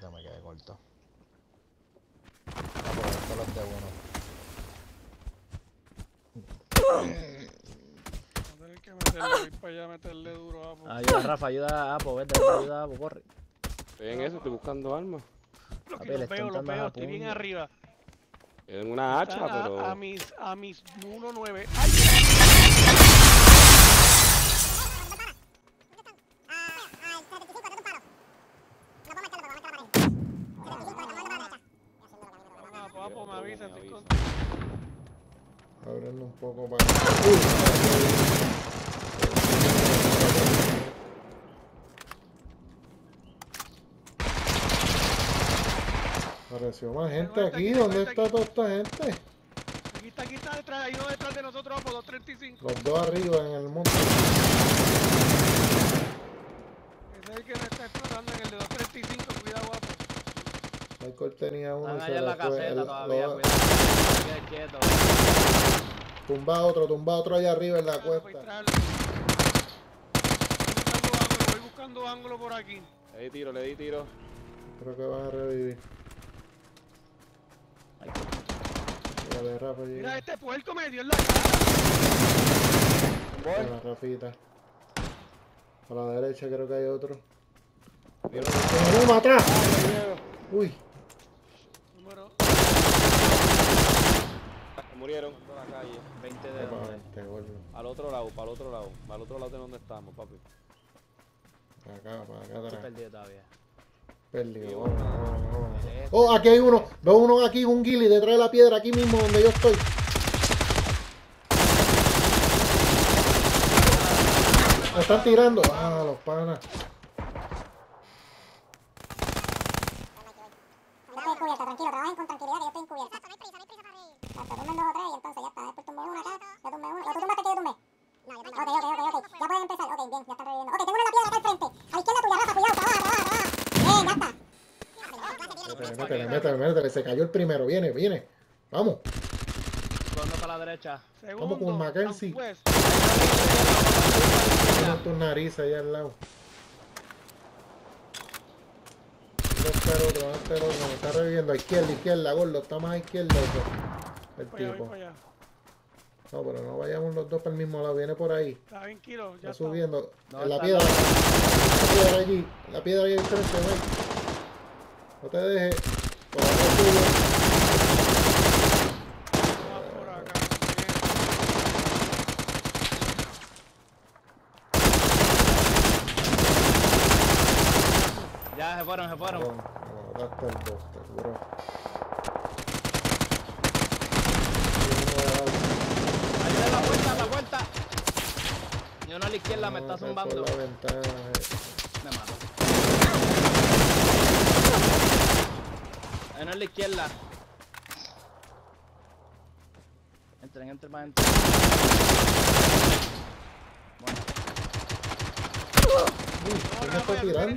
Puta, me quedé corto. Ah, por esto los de uno. Vamos a tener que meterle, ir para allá a meterle duro a Apo. Ayuda, Rafa, ayuda a Apo, vete, ayuda a Apo, corre. Estoy en eso, estoy buscando armas. Papi, Los le están veo, dando a estoy bien puño. arriba. En una hacha, Están pero... a mis 1-9. ¡Ay! Papo, me avisa, estoy con... Abriendo un poco para... Apareció más gente aquí. ¿Dónde está toda esta gente? Aquí está detrás, hay uno detrás de nosotros, Apo, 235. Los dos arriba en el monte. Ese es el que me está explotando en el de 235, cuidado, Apo. Michael tenía uno y Están se allá en le la fue. caseta todavía, cuidado. Quede quieto. Tumba otro allá arriba en la cuesta. Voy buscando ángulo por aquí. Le di tiro. Creo que van a revivir. Dale, Rafa, Mira, llega. este puerco me dio en la cara. Buena, Rafita. A la derecha creo que hay otro. Tiro. ¡Tengo uno atrás! Uy. Número. Se murieron por la calle. 20 de dónde. Al otro lado, para el otro lado. Para el otro lado de donde estamos, papi. Para acá Estoy atrás. perdido todavía. Perdido, vámonos. Oh, aquí hay uno. Veo uno aquí, un ghillie detrás de la piedra, aquí mismo donde yo estoy. Me están tirando. Ah, los panas. Estoy encubierto, tranquilo, trabajen con tranquilidad que yo estoy encubierto. No hay prisa para reír. Te tumben 2 o 3 y entonces ya está. Después tumbé uno acá, ya tumbé uno. ¿O tú tumbaste que yo tumbé? No, yo tumbé. Ok. Ya pueden empezar. Ok, bien, ya están reviviendo. Ok, tengo uno en la piedra acá al frente. A la izquierda tuya, Rafa, cuidado, trabaja. Bien, ya está. Métele. Se cayó el primero. Viene. Vamos. ¿Dónde para la derecha? Vamos con Mackenzie. Southwest. Tienes tus narices allá al lado. ¿Dónde está el otro? Me está reviviendo. A izquierda, gordo. Está más a izquierda el Voy tipo. para allá. No, pero no vayamos los dos para el mismo lado. Viene por ahí. Está bien, Kilo, ya Está subiendo. No, En la está piedra. La piedra allí. La piedra ahí al frente, güey. No te dejes. Por acá tuyo. Va por acá. Ya se fueron. No, mataste el dos, seguro. Ayuda a la puerta. Y uno a la izquierda me está zumbando. Por la ventana. Me mato. Hay uno a la izquierda. Entren para adentro. Bueno. Uy, ¿quién me está tirando?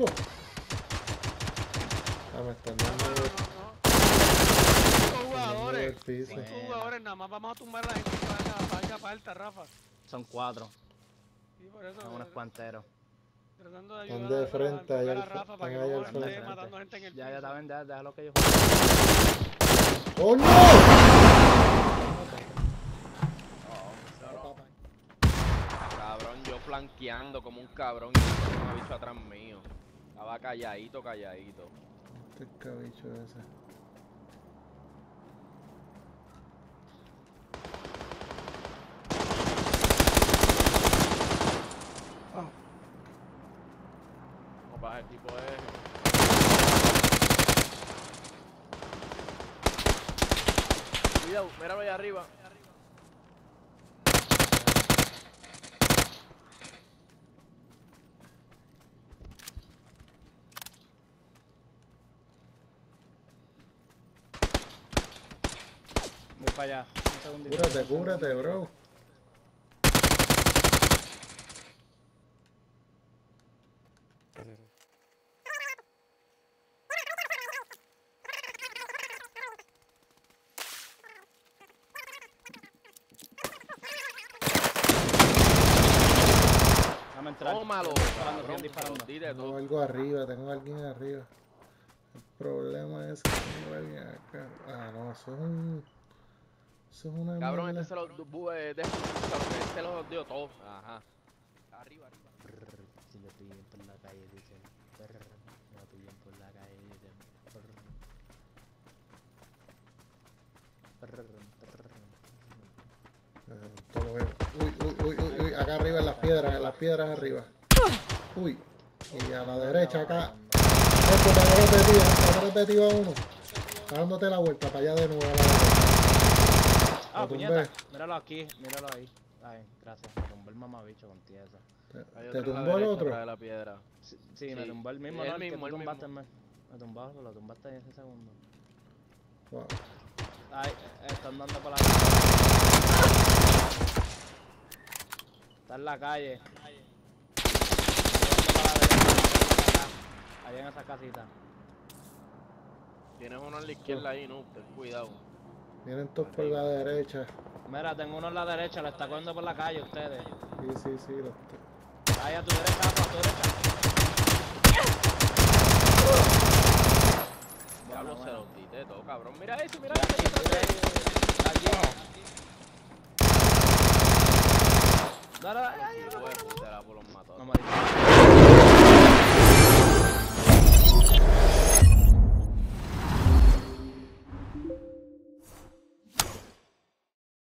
Ah, me están dando Cinco jugadores. el piso. 5 jugadores, nada más vamos a tumbar a la gente que va falta, Rafa. Son 4. Sí, por eso. Son unos cuanteros. Tratando de Están ayudar de frente, a allá a al Rafa para que están allá no al esté frente. matando gente en el Ya piso. saben, déjalo que ellos ¡Oh, no! Cabrón, yo flanqueando como un cabrón y un bicho atrás mío. Estaba calladito. Este cabicho ese. Vamos para el tipo ese. Cuidado, míralo allá arriba. voy para allá. Un segundito. Cúbrate, bro. Déjame entrar. Tómalo, Disparando, cabrón, disparando. di de Tengo todo. algo arriba, tengo a alguien arriba. problema es que tengo a alguien acá. Ah, no, eso es un... Eso es una Cabrón, mierda. este se los este los dio todos. Ajá. Arriba, arriba. Si lo pillan por la calle, dicen. Si lo pillan por la calle, dicen. Todo bien. Uy, acá arriba en las piedras arriba. Uy, y a la derecha acá. Esto está repetido a uno. Está dándote la vuelta para allá de nuevo a la derecha. Ah, Lo puñeta. tumbé. Míralo aquí, míralo ahí. Ay, gracias. Me tumbó el mamabicho con tiesa. Hay ¿Te otro a la tumbó el derecha, otro? atrás de la piedra. Sí, me Sí. tumbó el mismo, El ¿no? El que mismo, tú el tumbaste, mismo. me tumbaste, lo tumbaste en ese segundo. Wow. Ay, están dando por la Está en la calle. Ahí en esa casita. Tienes uno a la izquierda ahí, no, ten cuidado. Vienen todos por la derecha. Mira, tengo uno en la derecha, le está cogiendo por la calle ustedes. Sí. Ahí a tu derecha, a tu derecha. Diablo, se los diste todo, cabrón. Mira eso, mira Mira eso. aquí, mira ahí. Aquí. Dale, dale, Hijo de puta, la por los mató. no me